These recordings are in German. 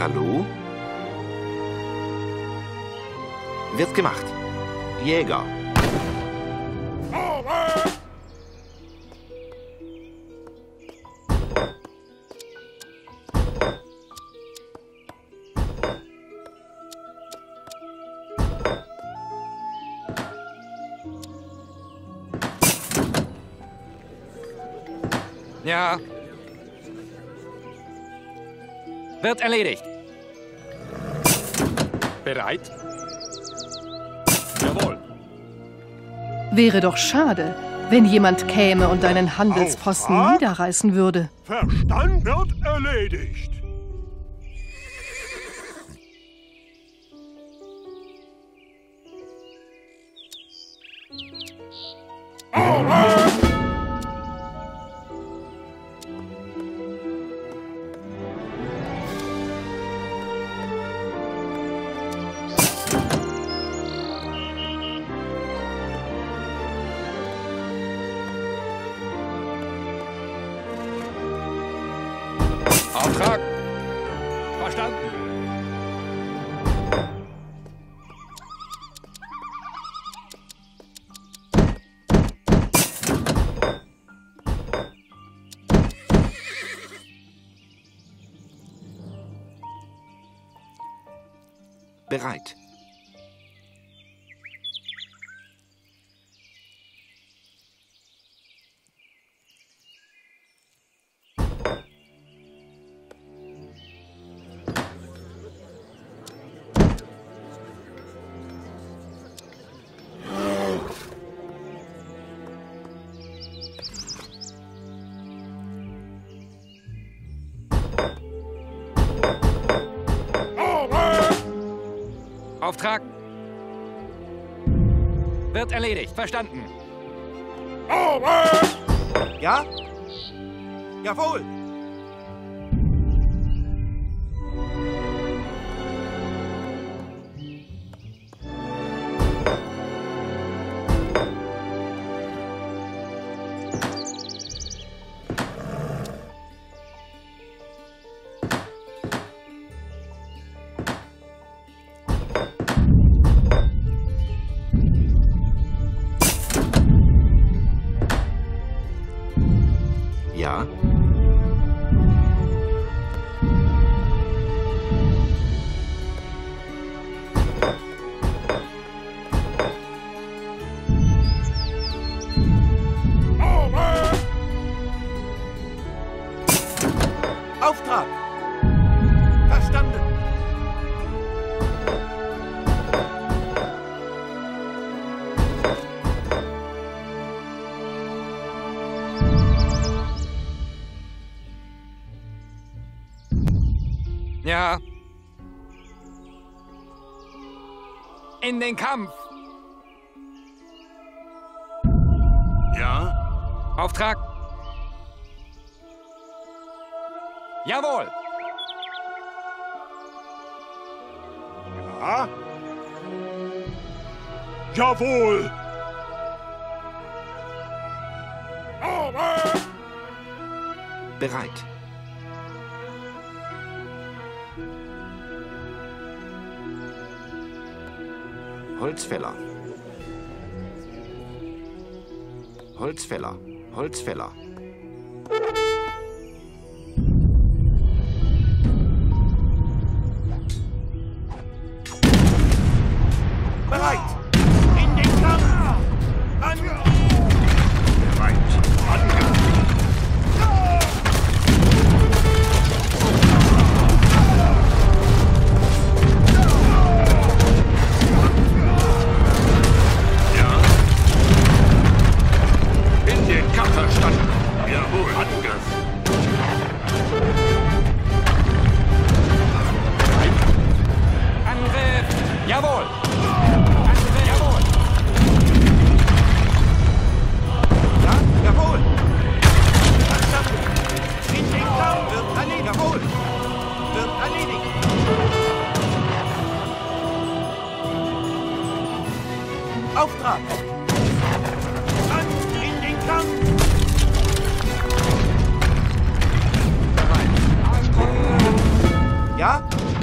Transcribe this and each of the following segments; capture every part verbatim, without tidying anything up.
Hallo? Wird gemacht. Jäger. Ja. Wird erledigt. Bereit? Jawohl. Wäre doch schade, wenn jemand käme und deinen Handelsposten Auftrag? niederreißen würde. Verstand wird erledigt. Auftrag. Verstanden. Bereit. Auftrag. Wird erledigt. Verstanden. Ja? Jawohl. Ja? Auftrag! Verstanden! Ja. In den Kampf. Ja? Auftrag. Jawohl. Ja? Jawohl! Bereit. Holzfäller. Holzfäller. Holzfäller. Bereit! In den Kampf! An Bereit! Angriff! In den Kampf verstanden! Jawohl! Angriff! Angriff. Jawohl. Angriff. Jawohl. Ja, jawohl! Verstanden! In den Kampf wird erledigt! Jawohl! Wird erledigt! Auftrag! An in den Kampf! Bereit. Ja?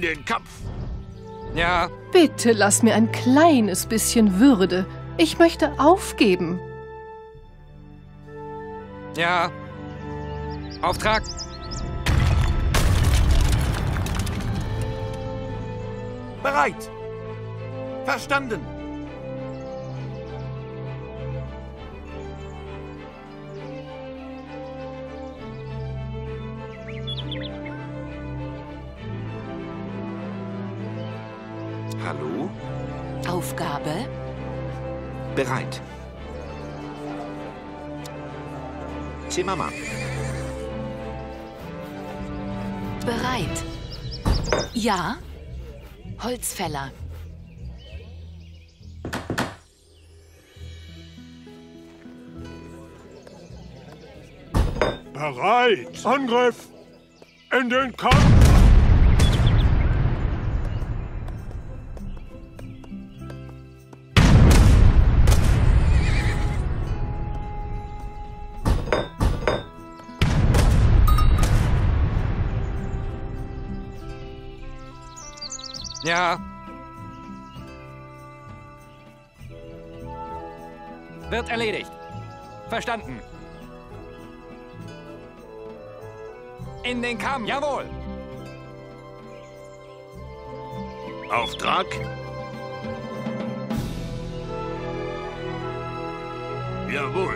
den Kampf! Ja, Bitte lass mir ein kleines bisschen Würde. Ich möchte aufgeben. ja. Auftrag. Bereit! Verstanden! Hallo? Aufgabe? Bereit. Zimmermann. Bereit. Ja? Holzfäller. Bereit! Angriff! In den Kampf! Ja. Wird erledigt. Verstanden. In den Kampf. Jawohl. Auftrag? Jawohl.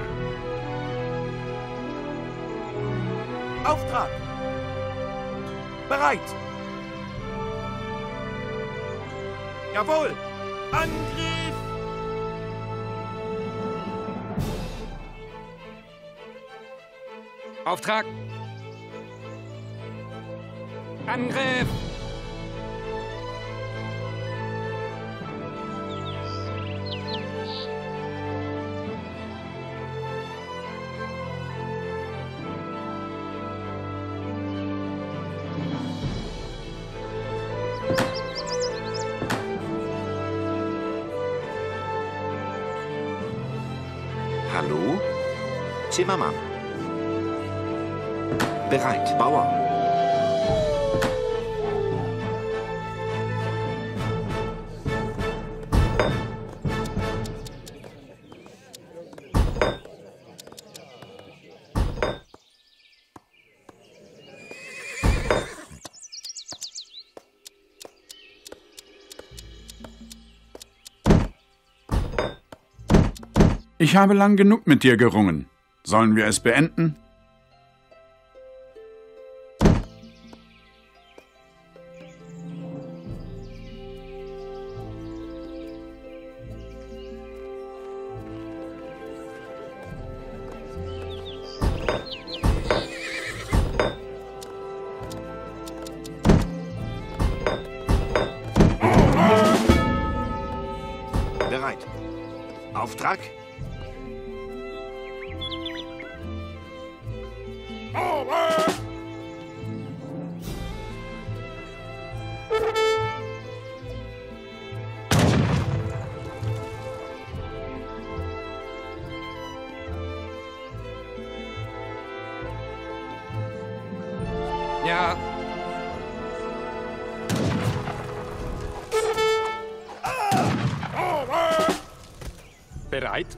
Auftrag! Bereit! Jawohl! Angriff! Auftrag. Angriff. Hallo? Zimmermann. Bereit. Bauer. Ich habe lang genug mit dir gerungen. Sollen wir es beenden? Bereit. Auftrag? Ja. Bereit?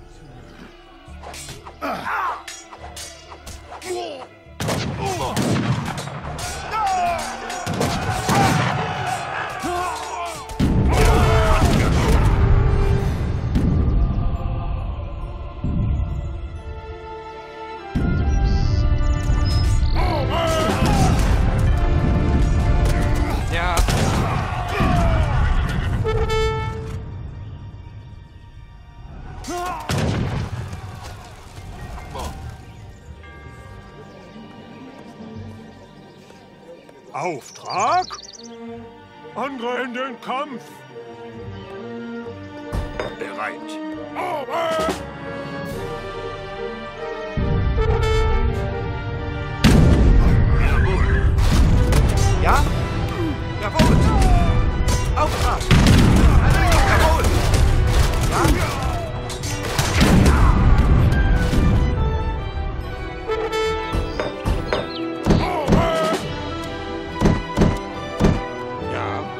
Ja. Auftrag? Angriff in den Kampf! Bereit! Jawohl! Ja? Jawohl! Auftrag! Jawohl! Ja? Ja.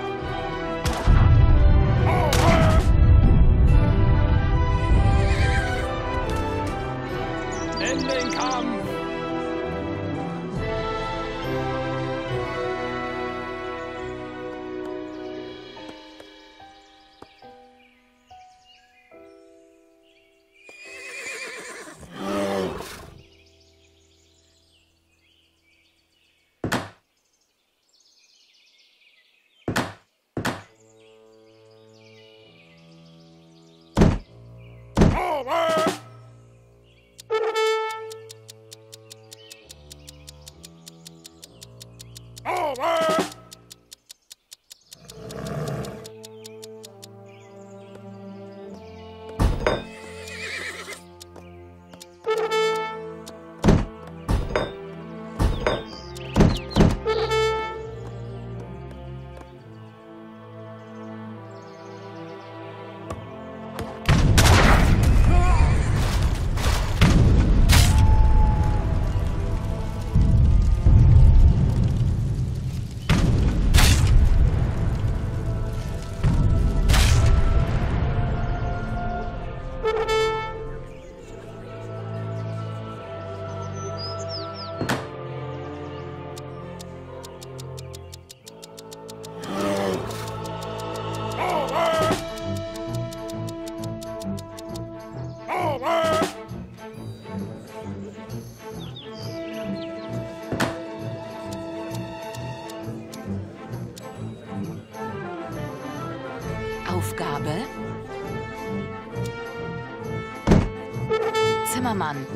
Zimmermann.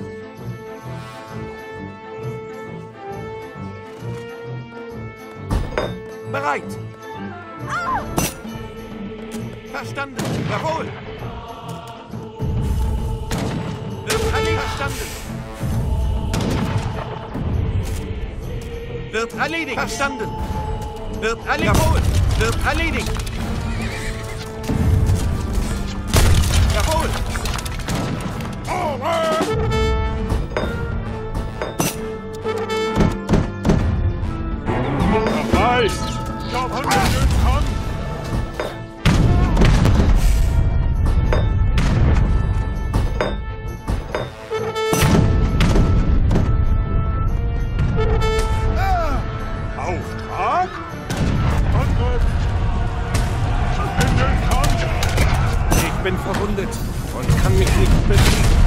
Bereit. Verstanden. Jawohl. Wird erledigt. Verstanden. Wird erledigt. Verstanden. Wird erledigt. Jawohl. Wird erledigt. Jawohl. Bereit! Jawohl, in den Kampf! Auftrag? Angriff! In den Kampf! Ich bin verwundet und kann mich nicht bewegen.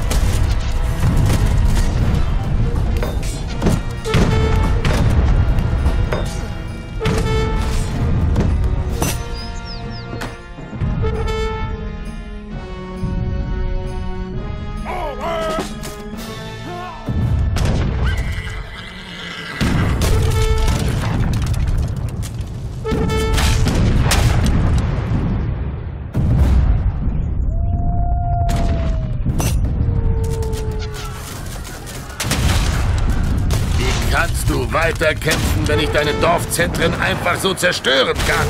Kannst du weiter kämpfen, wenn ich deine Dorfzentren einfach so zerstören kann?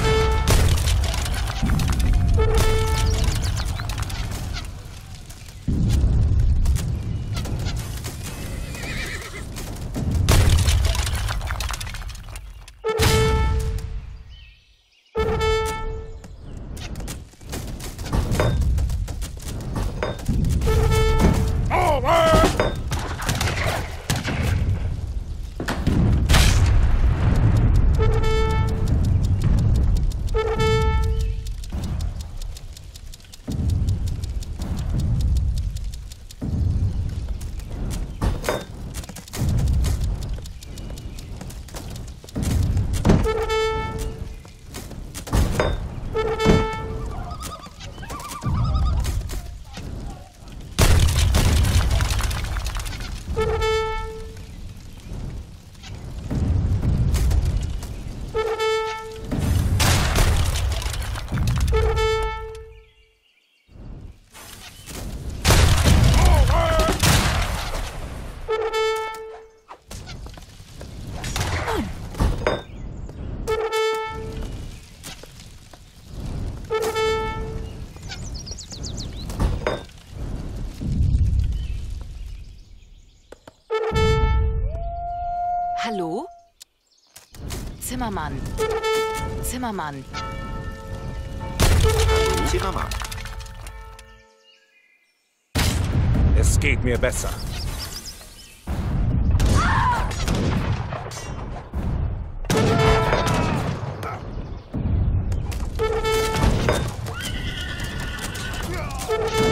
Hallo? Zimmermann. Zimmermann. Zimmermann. Es geht mir besser. Ja!